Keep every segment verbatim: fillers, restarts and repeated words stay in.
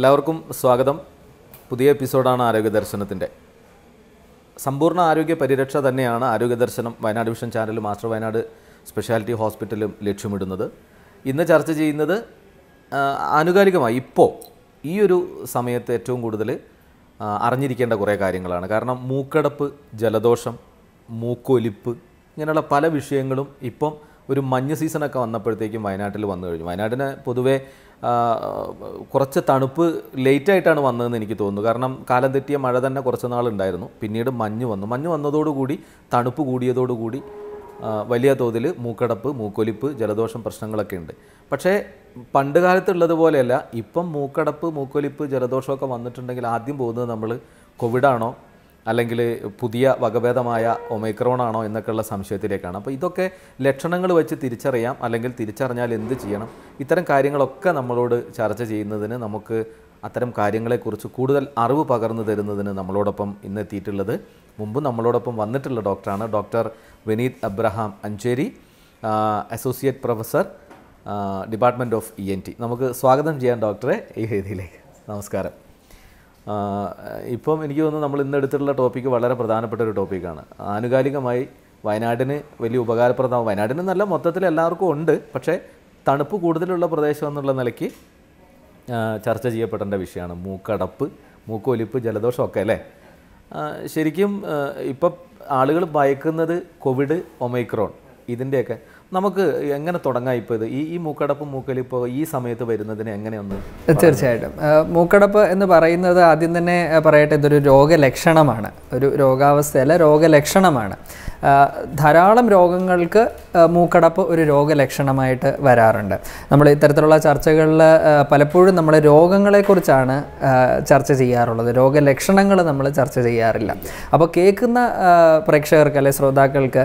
എല്ലാവർക്കും സ്വാഗതം. പുതിയ എപ്പിസോഡാണ് ആരോഗ്യ ദർശനത്തിൻ്റെ. സമ്പൂർണ്ണ ആരോഗ്യ പരിരക്ഷ തന്നെയാണ് ആരോഗ്യ ദർശനം Wayanad vision channel master Wayanad speciality ഹോസ്പിറ്റലും ലക്ഷ്യമിടുന്നത്. ഇന്ന് ചർച്ച ചെയ്യുന്നത് ആനുകാലികമായി ഇപ്പോൾ ഈ ഒരു സമയത്ത് ഏറ്റവും കൂടുതൽ അറിഞ്ഞിരിക്കേണ്ട കുറേ കാര്യങ്ങളാണ്. കാരണം മൂക്കടപ്പ്, ജലദോഷം, മൂക്കൊലിപ്പ് ഇങ്ങനെയുള്ള പല വിഷയങ്ങളും ഇപ്പം ഒരു മഞ്ഞ് സീസണൊക്കെ വന്നപ്പോഴത്തേക്കും വയനാട്ടിൽ വന്നു കഴിഞ്ഞു. വയനാടിന് പൊതുവേ കുറച്ച് തണുപ്പ് ലേറ്റായിട്ടാണ് വന്നതെന്ന് എനിക്ക് തോന്നുന്നു. കാരണം കാലം തെറ്റിയ മഴ തന്നെ കുറച്ച് നാളുണ്ടായിരുന്നു. പിന്നീട് മഞ്ഞ് വന്നു. മഞ്ഞ് വന്നതോടുകൂടി തണുപ്പ് കൂടിയതോടുകൂടി വലിയ തോതിൽ മൂക്കടപ്പ്, മൂക്കൊലിപ്പ്, ജലദോഷം പ്രശ്നങ്ങളൊക്കെ ഉണ്ട്. പക്ഷേ പണ്ട് കാലത്തുള്ളതുപോലെയല്ല. ഇപ്പം മൂക്കടപ്പ്, മൂക്കൊലിപ്പ്, ജലദോഷമൊക്കെ വന്നിട്ടുണ്ടെങ്കിൽ ആദ്യം പോകുന്നത് നമ്മൾ കോവിഡാണോ അല്ലെങ്കിൽ പുതിയ വകഭേദമായ ഒമൈക്രോൺ ആണോ എന്നൊക്കെയുള്ള സംശയത്തിലേക്കാണ്. അപ്പോൾ ഇതൊക്കെ ലക്ഷണങ്ങൾ വെച്ച് തിരിച്ചറിയാം, അല്ലെങ്കിൽ തിരിച്ചറിഞ്ഞാൽ എന്ത് ചെയ്യണം, ഇത്തരം കാര്യങ്ങളൊക്കെ നമ്മളോട് ചർച്ച ചെയ്യുന്നതിന്, നമുക്ക് അത്തരം കാര്യങ്ങളെക്കുറിച്ച് കൂടുതൽ അറിവ് പകർന്നു തരുന്നതിന് നമ്മളോടൊപ്പം ഇന്ന് എത്തിയിട്ടുള്ളത്, മുമ്പ് നമ്മളോടൊപ്പം വന്നിട്ടുള്ള ഡോക്ടറാണ് doctor Vineeth Abraham Ancheri, associate professor, department of E N T. നമുക്ക് സ്വാഗതം ചെയ്യാം ഡോക്ടറെ ഈ വേദിയിലേക്ക്. നമസ്കാരം. ഇപ്പം എനിക്ക് തോന്നുന്നു നമ്മൾ ഇന്ന് എടുത്തിട്ടുള്ള ടോപ്പിക്ക് വളരെ പ്രധാനപ്പെട്ട ഒരു ടോപ്പിക്കാണ്. ആനുകാലികമായി വയനാടിന് വലിയ ഉപകാരപ്രദമാണ്. വയനാടിന് നല്ല മൊത്തത്തിൽ എല്ലാവർക്കും ഉണ്ട്. പക്ഷേ തണുപ്പ് കൂടുതലുള്ള പ്രദേശം എന്നുള്ള നിലയ്ക്ക് ചർച്ച ചെയ്യപ്പെടേണ്ട വിഷയമാണ് മൂക്കടപ്പ്, മൂക്കൊലിപ്പ്, ജലദോഷമൊക്കെ അല്ലേ. ശരിക്കും ഇപ്പം ആളുകൾ ഭയക്കുന്നത് കോവിഡ്, ഒമൈക്രോൺ ഇതിൻ്റെയൊക്കെ. നമുക്ക് എങ്ങനെ തുടങ്ങാം ഇപ്പോൾ ഇത് ഈ ഈ മൂക്കടപ്പും മൂക്കൊലിപ്പോ ഈ സമയത്ത് വരുന്നതിന് എങ്ങനെയൊന്ന്? തീർച്ചയായിട്ടും മൂക്കടപ്പ് എന്ന് പറയുന്നത് ആദ്യം തന്നെ പറയട്ടെ, ഇതൊരു രോഗലക്ഷണമാണ്, ഒരു രോഗാവസ്ഥയല്ല, രോഗലക്ഷണമാണ്. ധാരാളം രോഗങ്ങൾക്ക് മൂക്കടപ്പ് ഒരു രോഗലക്ഷണമായിട്ട് വരാറുണ്ട്. നമ്മൾ ഇത്തരത്തിലുള്ള ചർച്ചകളിൽ പലപ്പോഴും നമ്മൾ രോഗങ്ങളെക്കുറിച്ചാണ് ചർച്ച ചെയ്യാറുള്ളത്, രോഗലക്ഷണങ്ങൾ നമ്മൾ ചർച്ച ചെയ്യാറില്ല. അപ്പോൾ കേൾക്കുന്ന പ്രേക്ഷകർക്ക് അല്ലെ ശ്രോതാക്കൾക്ക്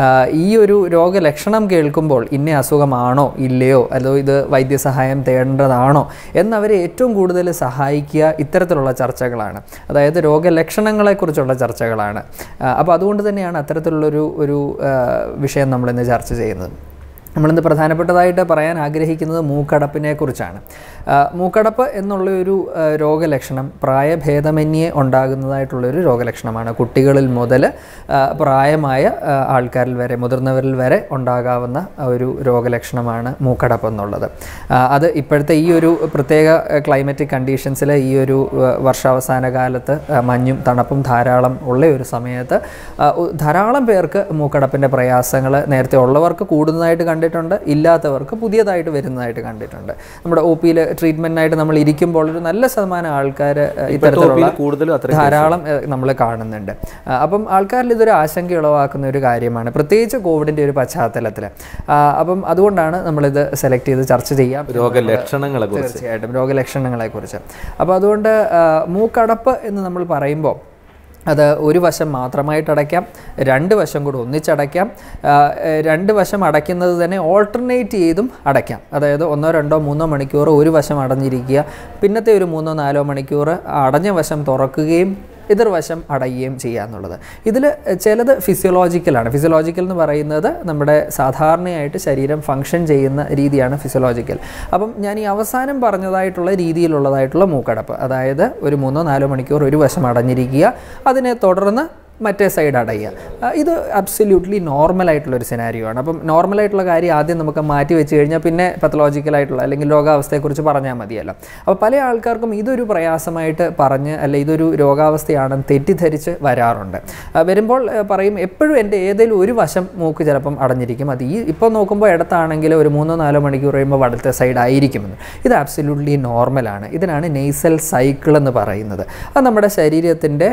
ഈ ഒരു രോഗലക്ഷണം കേൾക്കുമ്പോൾ ഇന്ന അസുഖമാണോ ഇല്ലയോ, അതോ ഇത് വൈദ്യസഹായം തേടേണ്ടതാണോ എന്നവരെ ഏറ്റവും കൂടുതൽ സഹായിക്കുക ഇത്തരത്തിലുള്ള ചർച്ചകളാണ്. അതായത് രോഗലക്ഷണങ്ങളെക്കുറിച്ചുള്ള ചർച്ചകളാണ്. അപ്പോൾ അതുകൊണ്ട് തന്നെയാണ് അത്തരത്തിലുള്ളൊരു ഒരു വിഷയം നമ്മളിന്ന് ചർച്ച ചെയ്യുന്നത്. നമ്മളിന്ന് പ്രധാനപ്പെട്ടതായിട്ട് പറയാൻ ആഗ്രഹിക്കുന്നത് മൂക്കടപ്പിനെ കുറിച്ചാണ്. മൂക്കടപ്പ് എന്നുള്ള ഒരു രോഗലക്ഷണം പ്രായഭേദമന്യേ ഉണ്ടാകുന്നതായിട്ടുള്ളൊരു രോഗലക്ഷണമാണ്. കുട്ടികളിൽ മുതൽ പ്രായമായ ആൾക്കാരിൽ വരെ, മുതിർന്നവരിൽ വരെ ഉണ്ടാകാവുന്ന ഒരു രോഗലക്ഷണമാണ് മൂക്കടപ്പ് എന്നുള്ളത്. അത് ഇപ്പോഴത്തെ ഈ ഒരു പ്രത്യേക ക്ലൈമറ്റിക് കണ്ടീഷൻസിൽ, ഈ ഒരു വർഷാവസാന കാലത്ത് മഞ്ഞും തണുപ്പും ധാരാളം ഉള്ള ഒരു സമയത്ത് ധാരാളം പേർക്ക് മൂക്കടപ്പിൻ്റെ പ്രയാസങ്ങൾ നേരത്തെ ഉള്ളവർക്ക് കൂടുന്നതായിട്ട് കണ്ടിട്ടുണ്ട്, ഇല്ലാത്തവർക്ക് പുതിയതായിട്ട് വരുന്നതായിട്ട് കണ്ടിട്ടുണ്ട്. നമ്മുടെ ഒ പിയിൽ ട്രീറ്റ്മെൻറ്റിനായിട്ട് നമ്മൾ ഇരിക്കുമ്പോൾ ഒരു നല്ല ശതമാനം ആൾക്കാർ ഇത്തരത്തിലുള്ള ധാരാളം നമ്മൾ കാണുന്നുണ്ട്. അപ്പം ആൾക്കാരിൽ ഇതൊരു ആശങ്ക ഉളവാക്കുന്ന ഒരു കാര്യമാണ്, പ്രത്യേകിച്ച് കോവിഡിൻ്റെ ഒരു പശ്ചാത്തലത്തിൽ. അപ്പം അതുകൊണ്ടാണ് നമ്മളിത് സെലക്ട് ചെയ്ത് ചർച്ച ചെയ്യാം രോഗലക്ഷണങ്ങളെ. തീർച്ചയായിട്ടും രോഗലക്ഷണങ്ങളെക്കുറിച്ച്. അപ്പോൾ അതുകൊണ്ട് മൂക്കടപ്പ് എന്ന് നമ്മൾ പറയുമ്പോൾ അത് ഒരു വശം മാത്രമായിട്ട് അടയ്ക്കാം, രണ്ട് വശം കൂടി ഒന്നിച്ചടയ്ക്കാം. രണ്ട് വശം അടയ്ക്കുന്നത് തന്നെ ഓൾട്ടർനേറ്റ് ചെയ്തും അടയ്ക്കാം. അതായത് ഒന്നോ രണ്ടോ മൂന്നോ മണിക്കൂർ ഒരു വശം അടഞ്ഞിരിക്കുക, പിന്നത്തെ ഒരു മൂന്നോ നാലോ മണിക്കൂർ അടഞ്ഞ വശം തുറക്കുകയും എതിർവശം അടയുകയും ചെയ്യുക എന്നുള്ളത്. ഇതിൽ ചിലത് ഫിസിയോളജിക്കലാണ്. ഫിസിയോളജിക്കൽ എന്ന് പറയുന്നത് നമ്മുടെ സാധാരണയായിട്ട് ശരീരം ഫങ്ഷൻ ചെയ്യുന്ന രീതിയാണ് ഫിസിയോളജിക്കൽ. അപ്പം ഞാൻ ഈ അവസാനം പറഞ്ഞതായിട്ടുള്ള രീതിയിലുള്ളതായിട്ടുള്ള മൂക്കടപ്പ്, അതായത് ഒരു മൂന്നോ നാലോ മണിക്കൂർ ഒരു വശം അടഞ്ഞിരിക്കുക, അതിനെ തുടർന്ന് മറ്റേ സൈഡ് അടയുക, ഇത് അബ്സല്യൂട്ട്ലി നോർമലായിട്ടുള്ളൊരു സിനാരിയോ ആണ്. അപ്പം നോർമലായിട്ടുള്ള കാര്യം ആദ്യം നമുക്ക് മാറ്റി വെച്ച് കഴിഞ്ഞാൽ പിന്നെ പത്തലോജിക്കലായിട്ടുള്ള അല്ലെങ്കിൽ രോഗാവസ്ഥയെക്കുറിച്ച് പറഞ്ഞാൽ മതിയല്ലോ. അപ്പോൾ പല ആൾക്കാർക്കും ഇതൊരു പ്രയാസമായിട്ട് പറഞ്ഞ് അല്ലെ ഇതൊരു രോഗാവസ്ഥയാണെന്ന് തെറ്റിദ്ധരിച്ച് വരാറുണ്ട്. വരുമ്പോൾ പറയും എപ്പോഴും എൻ്റെ ഏതെങ്കിലും ഒരു വശം മൂക്ക് ചിലപ്പം അടഞ്ഞിരിക്കും, അത് ഈ ഇപ്പോൾ നോക്കുമ്പോൾ ഇടത്താണെങ്കിൽ ഒരു മൂന്നോ നാലോ മണിക്കൂർ കഴിയുമ്പോൾ വലത്തെ സൈഡ് ആയിരിക്കുമെന്ന്. ഇത് അബ്സല്യൂട്ട്ലി നോർമലാണ്. ഇതിനാണ് നെയ്സൽ സൈക്കിൾ എന്ന് പറയുന്നത്. അത് നമ്മുടെ ശരീരത്തിൻ്റെ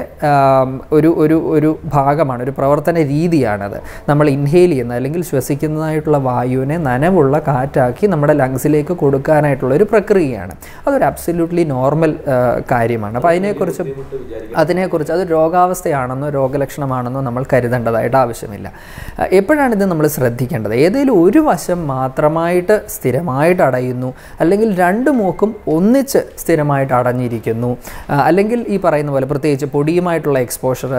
ഒരു ഒരു ഒരു ഭാഗമാണ്, ഒരു പ്രവർത്തന രീതിയാണത്. നമ്മൾ ഇൻഹെയിൽ ചെയ്യുന്ന അല്ലെങ്കിൽ ശ്വസിക്കുന്നതായിട്ടുള്ള വായുവിനെ നനവുള്ള കാറ്റാക്കി നമ്മുടെ ലങ്സിലേക്ക് കൊടുക്കാനായിട്ടുള്ള ഒരു പ്രക്രിയയാണ്. അതൊരു അബ്സല്യൂട്ട്ലി നോർമൽ കാര്യമാണ്. അപ്പോൾ അതിനെക്കുറിച്ച് അതിനെക്കുറിച്ച് അത് രോഗാവസ്ഥയാണെന്നോ രോഗലക്ഷണമാണെന്നോ നമ്മൾ കരുതേണ്ടതായിട്ട് ആവശ്യമില്ല. എപ്പോഴാണ് ഇത് നമ്മൾ ശ്രദ്ധിക്കേണ്ടത്? ഏതെങ്കിലും ഒരു വശം മാത്രമായിട്ട് സ്ഥിരമായിട്ട് അടയുന്നു, അല്ലെങ്കിൽ രണ്ട് മൂക്കും ഒന്നിച്ച് സ്ഥിരമായിട്ട് അടഞ്ഞിരിക്കുന്നു, അല്ലെങ്കിൽ ഈ പറയുന്ന പോലെ പ്രത്യേകിച്ച് പൊടിയുമായിട്ടുള്ള എക്സ്പോഷർ, ഇങ്ങനെ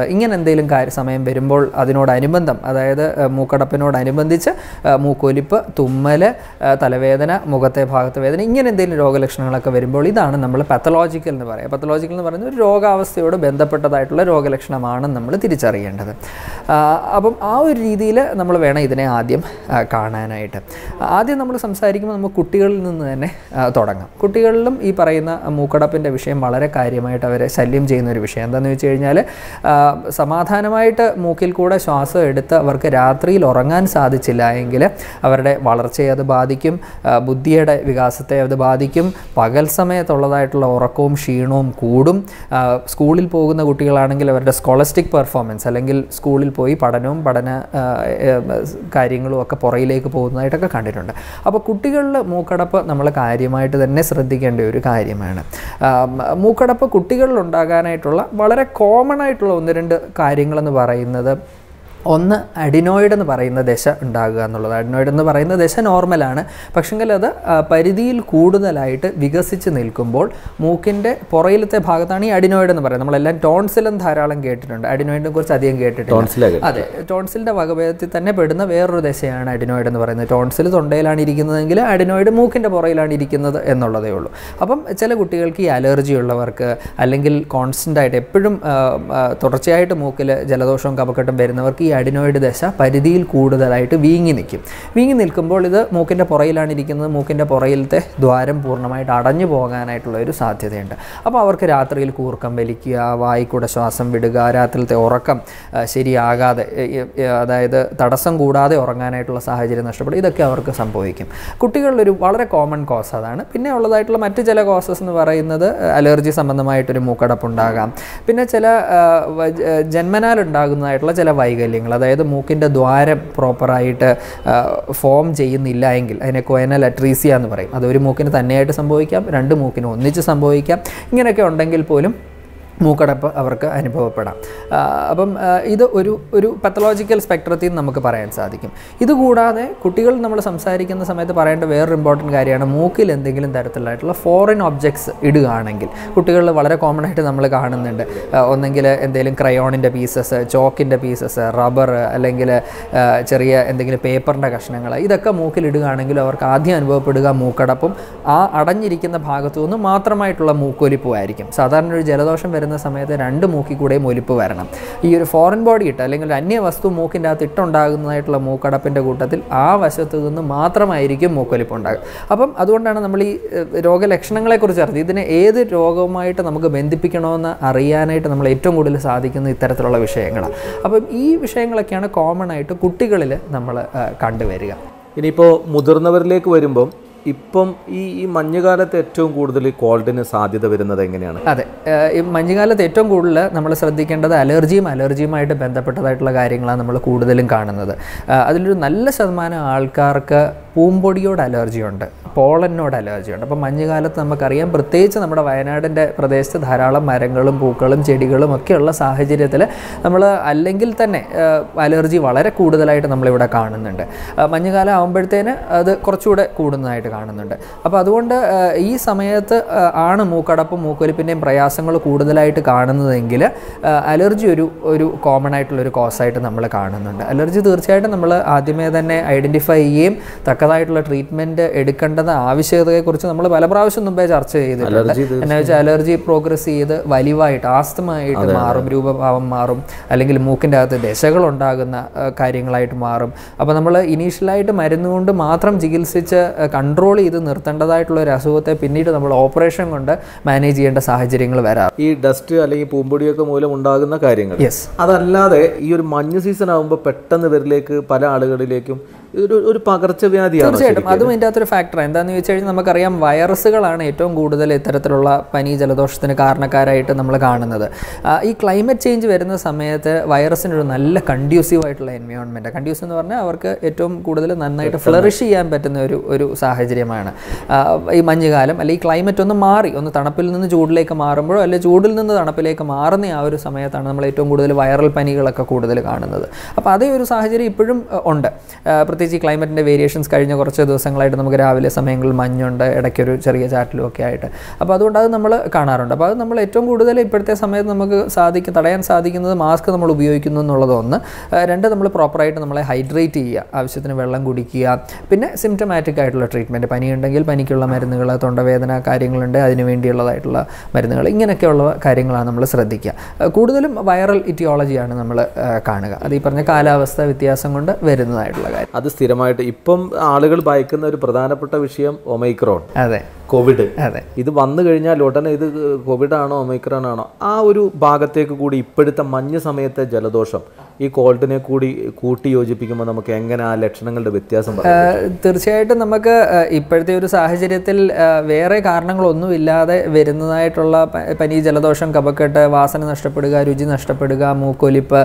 എന്തെങ്കിലും കാര്യ സമയം വരുമ്പോൾ അതിനോടനുബന്ധം, അതായത് മൂക്കടപ്പിനോടനുബന്ധിച്ച് മൂക്കൊലിപ്പ്, തുമ്മൽ, തലവേദന, മുഖത്തെ ഭാഗത്ത് വേദന, ഇങ്ങനെ എന്തെങ്കിലും രോഗലക്ഷണങ്ങളൊക്കെ വരുമ്പോൾ ഇതാണ് നമ്മൾ പത്തലോജിക്കൽ എന്ന് പറയുക. പത്തലോജിക്കൽ എന്ന് പറയുന്നത് ഒരു രോഗാവസ്ഥയോട് ബന്ധപ്പെട്ടതായിട്ടുള്ള രോഗലക്ഷണമാണെന്ന് നമ്മൾ തിരിച്ചറിയേണ്ടത്. അപ്പം ആ ഒരു രീതിയിൽ നമ്മൾ വേണം ഇതിനെ ആദ്യം കാണാനായിട്ട്. ആദ്യം നമ്മൾ സംസാരിക്കുമ്പോൾ നമുക്ക് കുട്ടികളിൽ നിന്ന് തന്നെ തുടങ്ങാം. കുട്ടികളിലും ഈ പറയുന്ന മൂക്കടപ്പിൻ്റെ വിഷയം വളരെ കാര്യമായിട്ട് അവരെ ശല്യം ചെയ്യുന്ന ഒരു വിഷയം. എന്താണെന്ന് വെച്ച് കഴിഞ്ഞാൽ സമാധാനമായിട്ട് മൂക്കിൽ കൂടെ ശ്വാസം എടുത്ത് അവർക്ക് രാത്രിയിൽ ഉറങ്ങാൻ സാധിച്ചില്ല എങ്കിൽ അവരുടെ വളർച്ചയെ അത് ബാധിക്കും, ബുദ്ധിയുടെ വികാസത്തെ അത് ബാധിക്കും, പകൽ സമയത്തുള്ളതായിട്ടുള്ള ഉറക്കവും ക്ഷീണവും കൂടും. സ്കൂളിൽ പോകുന്ന കുട്ടികളാണെങ്കിൽ അവരുടെ സ്കോളസ്റ്റിക് പെർഫോമൻസ്, അല്ലെങ്കിൽ സ്കൂളിൽ പോയി പഠനവും പഠന കാര്യങ്ങളും ഒക്കെ പുറയിലേക്ക് പോകുന്നതായിട്ടൊക്കെ കണ്ടിട്ടുണ്ട്. അപ്പോൾ കുട്ടികളിൽ മൂക്കടപ്പ് നമ്മൾ കാര്യമായിട്ട് തന്നെ ശ്രദ്ധിക്കേണ്ട ഒരു കാര്യമാണ്. മൂക്കടപ്പ് കുട്ടികളിൽ ഉണ്ടാകാനായിട്ടുള്ള വളരെ കോമൺ ആയിട്ടുള്ള ഒന്ന് രണ്ട് കാര്യങ്ങളെന്ന് പറയുന്നത്, ഒന്ന് അഡിനോയിഡ് എന്ന് പറയുന്ന ദശ ഉണ്ടാകുക എന്നുള്ളത്. അഡിനോയിഡ് എന്ന് പറയുന്ന ദശ നോർമലാണ്, പക്ഷെങ്കിൽ അത് പരിധിയിൽ കൂടുതലായിട്ട് വികസിച്ച് നിൽക്കുമ്പോൾ മൂക്കിൻ്റെ പുറയിലത്തെ ഭാഗത്താണ് ഈ അഡിനോയിഡ് എന്ന് പറയുന്നത്. നമ്മളെല്ലാം ടോൺസിലും ധാരാളം കേട്ടിട്ടുണ്ട്, അഡിനോയിഡിനെ കുറിച്ച് അധികം കേട്ടിട്ടില്ല. അതെ, ടോൺസിലിൻ്റെ വകഭേദത്തിൽ തന്നെ പെടുന്ന വേറൊരു ദശയാണ് അഡിനോയിഡ് എന്ന് പറയുന്നത്. ടോൺസിൽ തൊണ്ടയിലാണ് ഇരിക്കുന്നതെങ്കിൽ അഡിനോയിഡ് മൂക്കിൻ്റെ പുറയിലാണ് ഇരിക്കുന്നത് എന്നുള്ളതേ ഉള്ളൂ. അപ്പം ചില കുട്ടികൾക്ക് ഈ അലർജി ഉള്ളവർക്ക്, അല്ലെങ്കിൽ കോൺസ്റ്റൻ്റ് ആയിട്ട് എപ്പോഴും തുടർച്ചയായിട്ട് മൂക്കിൽ ജലദോഷവും കഫക്കെട്ടും വരുന്നവർക്ക് ഈ അഡിനോയിഡ് ദശ പരിധിയിൽ കൂടുതലായിട്ട് വീങ്ങി നിൽക്കും. വീങ്ങി നിൽക്കുമ്പോൾ ഇത് മൂക്കിൻ്റെ പുറയിലാണ് ഇരിക്കുന്നത്, മൂക്കിൻ്റെ പുറയിലത്തെ ദ്വാരം പൂർണ്ണമായിട്ട് അടഞ്ഞു പോകാനായിട്ടുള്ള ഒരു സാധ്യതയുണ്ട്. അപ്പോൾ അവർക്ക് രാത്രിയിൽ കൂർക്കം വലിക്കുക, വായിക്കൂടെ ശ്വാസം വിടുക, രാത്രിയിലത്തെ ഉറക്കം ശരിയാകാതെ, അതായത് തടസ്സം കൂടാതെ ഉറങ്ങാനായിട്ടുള്ള സാഹചര്യം നഷ്ടപ്പെടും. ഇതൊക്കെ അവർക്ക് സംഭവിക്കും. കുട്ടികളിലൊരു വളരെ കോമൺ കോസ് അതാണ്. പിന്നെ ഉള്ളതായിട്ടുള്ള മറ്റ് ചില കോസസ് എന്ന് പറയുന്നത് അലർജി സംബന്ധമായിട്ടൊരു മൂക്കടപ്പുണ്ടാകാം. പിന്നെ ചില ജന്മനാലുണ്ടാകുന്നതായിട്ടുള്ള ചില വൈകല്യങ്ങൾ, അതായത് മൂക്കിൻ്റെ ദ്വാരം പ്രോപ്പറായിട്ട് ഫോം ചെയ്യുന്നില്ല എങ്കിൽ അതിനെ കൊയനൽ അട്രീസിയ എന്ന് പറയും. അതൊരു മൂക്കിന് തന്നെയായിട്ട് സംഭവിക്കാം, രണ്ട് മൂക്കിന് ഒന്നിച്ച് സംഭവിക്കാം. ഇങ്ങനെയൊക്കെ ഉണ്ടെങ്കിൽ പോലും മൂക്കടപ്പ് അവർക്ക് അനുഭവപ്പെടാം. അപ്പം ഇത് ഒരു ഒരു പത്തലോജിക്കൽ സ്പെക്ട്രത്തിൽ നിന്ന് നമുക്ക് പറയാൻ സാധിക്കും. ഇതുകൂടാതെ കുട്ടികൾ നമ്മൾ സംസാരിക്കുന്ന സമയത്ത് പറയേണ്ട വേറൊരു ഇമ്പോർട്ടൻറ്റ് കാര്യമാണ്, മൂക്കിൽ എന്തെങ്കിലും തരത്തിലായിട്ടുള്ള ഫോറിൻ ഒബ്ജക്ട്സ് ഇടുകയാണെങ്കിൽ. കുട്ടികളിൽ വളരെ കോമൺ ആയിട്ട് നമ്മൾ കാണുന്നുണ്ട്, ഒന്നെങ്കിൽ എന്തെങ്കിലും ക്രയോണിൻ്റെ പീസസ്, ചോക്കിൻ്റെ പീസസ്, റബ്ബർ, അല്ലെങ്കിൽ ചെറിയ എന്തെങ്കിലും പേപ്പറിൻ്റെ കഷ്ണങ്ങൾ, ഇതൊക്കെ മൂക്കിൽ ഇടുകയാണെങ്കിൽ അവർക്ക് ആദ്യം അനുഭവപ്പെടുക മൂക്കടപ്പും ആ അടഞ്ഞിരിക്കുന്ന ഭാഗത്തു നിന്ന് മാത്രമായിട്ടുള്ള മൂക്കൊലിപ്പുമായിരിക്കും. സാധാരണ ഒരു ജലദോഷം വരുന്ന സമയത്ത് രണ്ട് മൂക്കിൽ കൂടെയും ഒലിപ്പ് വരണം. ഈ ഒരു ഫോറിൻ ബോഡി ഇട്ട്, അല്ലെങ്കിൽ ഒരു അന്യവസ്തു മൂക്കിൻ്റെ അകത്ത് ഇട്ടുണ്ടാകുന്നതായിട്ടുള്ള മൂക്കടപ്പിൻ്റെ കൂട്ടത്തിൽ ആ വശത്തു നിന്ന് മാത്രമായിരിക്കും മൂക്കൊലിപ്പ് ഉണ്ടാകുക. അപ്പം അതുകൊണ്ടാണ് നമ്മൾ ഈ രോഗലക്ഷണങ്ങളെക്കുറിച്ച് അറിഞ്ഞത്. ഇതിനെ ഏത് രോഗവുമായിട്ട് നമുക്ക് ബന്ധിപ്പിക്കണമെന്ന് അറിയാനായിട്ട് നമ്മൾ ഏറ്റവും കൂടുതൽ സാധിക്കുന്ന ഇത്തരത്തിലുള്ള വിഷയങ്ങളാണ്. അപ്പം ഈ വിഷയങ്ങളൊക്കെയാണ് കോമൺ ആയിട്ട് കുട്ടികളിൽ നമ്മൾ കണ്ടുവരിക. ഇനിയിപ്പോൾ മുതിർന്നവരിലേക്ക് വരുമ്പം ഇപ്പം ഈ ഈ മഞ്ഞുകാലത്ത് ഏറ്റവും കൂടുതൽ കോൾഡിന് സാധ്യത വരുന്നത് എങ്ങനെയാണ്? അതെ, ഈ മഞ്ഞുകാലത്ത് ഏറ്റവും കൂടുതൽ നമ്മൾ ശ്രദ്ധിക്കേണ്ടത് അലർജിയും അലർജിയുമായിട്ട് ബന്ധപ്പെട്ടതായിട്ടുള്ള കാര്യങ്ങളാണ് നമ്മൾ കൂടുതലും കാണുന്നത്. അതിലൊരു നല്ല ശതമാനം ആൾക്കാർക്ക് പൂമ്പൊടിയോട് അലർജിയുണ്ട്, പോളനോട് അലർജിയുണ്ട്. അപ്പോൾ മഞ്ഞുകാലത്ത് നമുക്കറിയാം, പ്രത്യേകിച്ച് നമ്മുടെ വയനാടിൻ്റെ പ്രദേശത്ത് ധാരാളം മരങ്ങളും പൂക്കളും ചെടികളും ഒക്കെയുള്ള സാഹചര്യത്തിൽ നമ്മൾ അല്ലെങ്കിൽ തന്നെ അലർജി വളരെ കൂടുതലായിട്ട് നമ്മളിവിടെ കാണുന്നുണ്ട്. മഞ്ഞുകാലം ആകുമ്പോഴത്തേന് അത് കുറച്ചുകൂടെ കൂടുന്നതായിട്ട് കാണുന്നുണ്ട്. അപ്പോൾ അതുകൊണ്ട് ഈ സമയത്ത് ആണ് മൂക്കടപ്പും മൂക്കൊലിപ്പിൻ്റെയും പ്രയാസങ്ങൾ കൂടുതലായിട്ട് കാണുന്നതെങ്കിൽ അലർജി ഒരു ഒരു കോമൺ ആയിട്ടുള്ളൊരു കോസായിട്ട് നമ്മൾ കാണുന്നുണ്ട്. അലർജി തീർച്ചയായിട്ടും നമ്മൾ ആദ്യമേ തന്നെ ഐഡൻറ്റിഫൈ ചെയ്യുകയും തക്കതായിട്ടുള്ള ട്രീറ്റ്മെൻറ്റ് എടുക്കേണ്ടത് ആവശ്യകതയെക്കുറിച്ച് നമ്മൾ പല പ്രാവശ്യം മുമ്പേ ചർച്ച ചെയ്തിട്ടുണ്ട്. എന്നാ വെച്ചാൽ അലർജി പ്രോഗ്രസ് ചെയ്ത് വലിവായിട്ട് ആസ്തമായിട്ട് മാറും, രൂപഭാവം മാറും, അല്ലെങ്കിൽ മൂക്കിൻ്റെ അകത്ത് ദശകളുണ്ടാകുന്ന കാര്യങ്ങളായിട്ട് മാറും. അപ്പോൾ നമ്മൾ ഇനീഷ്യലായിട്ട് മരുന്നുകൊണ്ട് മാത്രം ചികിത്സിച്ച് കൺട്രോൾ ചെയ്ത് നിർത്തേണ്ടതായിട്ടുള്ള ഒരു അസുഖത്തെ പിന്നീട് നമ്മൾ ഓപ്പറേഷൻ കൊണ്ട് മാനേജ് ചെയ്യേണ്ട സാഹചര്യങ്ങൾ വരാം. ഈ ഡസ്റ്റ് അല്ലെങ്കിൽ പൂമ്പൊടിയൊക്കെ മൂലം ഉണ്ടാകുന്ന കാര്യങ്ങൾ. യെസ്, അതല്ലാതെ ഈ ഒരു മഞ്ഞ് സീസൺ ആകുമ്പോൾ പെട്ടെന്ന് ഇവരിലേക്ക് പല ആളുകളിലേക്കും ഒരു ഒരു പകർച്ചവ്യാധിയാണ്. തീർച്ചയായിട്ടും അതും ഇതിൻ്റെ അകത്തൊരു ഫാക്ടറാണ്. എന്താണെന്ന് ചോദിച്ചു കഴിഞ്ഞാൽ നമുക്കറിയാം, വൈറസുകളാണ് ഏറ്റവും കൂടുതൽ ഇത്തരത്തിലുള്ള പനി ജലദോഷത്തിന് കാരണക്കാരായിട്ട് നമ്മൾ കാണുന്നത്. ഈ ക്ലൈമറ്റ് ചേഞ്ച് വരുന്ന സമയത്ത് വൈറസിനൊരു നല്ല കണ്ട്യൂസീവ് ആയിട്ടുള്ള എൻവയോൺമെൻറ്റ്, കണ്ട്യൂസീവ് എന്ന് പറഞ്ഞാൽ അവർക്ക് ഏറ്റവും കൂടുതൽ നന്നായിട്ട് ഫ്ലറിഷ് ചെയ്യാൻ പറ്റുന്ന ഒരു ഒരു സാഹചര്യമാണ് ഈ മഞ്ഞുകാലം. അല്ലെങ്കിൽ ഈ ക്ലൈമറ്റ് ഒന്ന് മാറി, ഒന്ന് തണുപ്പിൽ നിന്ന് ചൂടിലേക്ക് മാറുമ്പോഴോ അല്ലെങ്കിൽ ചൂടിൽ നിന്ന് തണുപ്പിലേക്ക് മാറുന്ന ആ ഒരു സമയത്താണ് നമ്മൾ ഏറ്റവും കൂടുതൽ വൈറൽ പനികളൊക്കെ കൂടുതൽ കാണുന്നത്. അപ്പോൾ അതേ ഒരു സാഹചര്യം ഇപ്പോഴും ഉണ്ട്. പ്രത്യേകിച്ച് ഈ ക്ലൈമറ്റിൻ്റെ വേരിയേഷൻസ് കഴിഞ്ഞ കഴിഞ്ഞ കുറച്ച് ദിവസങ്ങളായിട്ട് നമുക്ക് രാവിലെ സമയങ്ങളിൽ മഞ്ഞുണ്ട്, ഇടയ്ക്കൊരു ചെറിയ ചാറ്റലും ഒക്കെ ആയിട്ട്. അപ്പോൾ അതുകൊണ്ട് അത് നമ്മൾ കാണാറുണ്ട്. അപ്പോൾ അത് നമ്മൾ ഏറ്റവും കൂടുതൽ ഇപ്പോഴത്തെ സമയത്ത് നമുക്ക് സാധിക്കും തടയാൻ സാധിക്കുന്നത് മാസ്ക് നമ്മൾ ഉപയോഗിക്കുന്നു എന്നുള്ളത് ഒന്ന്. രണ്ട്, നമ്മൾ പ്രോപ്പറായിട്ട് നമ്മളെ ഹൈഡ്രേറ്റ് ചെയ്യുക, ആവശ്യത്തിന് വെള്ളം കുടിക്കുക. പിന്നെ സിംറ്റമാറ്റിക് ആയിട്ടുള്ള ട്രീറ്റ്മെൻറ്റ്, പനിയുണ്ടെങ്കിൽ പനിക്കുള്ള മരുന്നുകൾ, തൊണ്ടവേദന കാര്യങ്ങളുണ്ട് അതിന് വേണ്ടിയുള്ളതായിട്ടുള്ള മരുന്നുകൾ, ഇങ്ങനെയൊക്കെയുള്ള കാര്യങ്ങളാണ് നമ്മൾ ശ്രദ്ധിക്കുക. കൂടുതലും വൈറൽ ഇറ്റിയോളജിയാണ് നമ്മൾ കാണുക. അത് ഈ പറഞ്ഞ കാലാവസ്ഥ വ്യത്യാസം കൊണ്ട് വരുന്നതായിട്ടുള്ള കാര്യം. അത് സ്ഥിരമായിട്ട് ഇപ്പം ആളുകൾ ഭയക്കുന്ന ഒരു പ്രധാനപ്പെട്ട വിഷയം ഒമൈക്രോൺ, അതെ, കോവിഡ്. അതെ, ഇത് വന്നു കഴിഞ്ഞാൽ ഉടനെ ഇത് കോവിഡ് ആണോ ഒമൈക്രോൺ ആണോ, ആ ഒരു ഭാഗത്തേക്ക് കൂടി ഇപ്പോഴത്തെ മഞ്ഞ് സമയത്തെ ജലദോഷം ഈ കോൾഡിനെ കൂടി കൂട്ടി യോജിപ്പിക്കുമ്പോൾ നമുക്ക് എങ്ങനെ ആ ലക്ഷണങ്ങളുടെ വ്യത്യാസം പറയാം? തീർച്ചയായിട്ടും നമുക്ക് ഇപ്പോഴത്തെ ഒരു സാഹചര്യത്തിൽ വേറെ കാരണങ്ങളൊന്നുമില്ലാതെ വരുന്നതായിട്ടുള്ള പനി, ജലദോഷം, കഫക്കെട്ട്, വാസന നഷ്ടപ്പെടുക, രുചി നഷ്ടപ്പെടുക, മൂക്കൊലിപ്പ്,